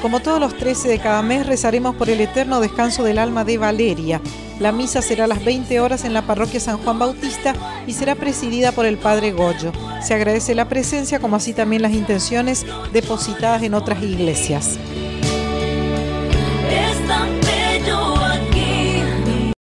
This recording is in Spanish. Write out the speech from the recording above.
Como todos los 13 de cada mes, rezaremos por el eterno descanso del alma de Valeria. La misa será a las 20 horas en la parroquia San Juan Bautista y será presidida por el padre Goyo. Se agradece la presencia, como así también las intenciones depositadas en otras iglesias.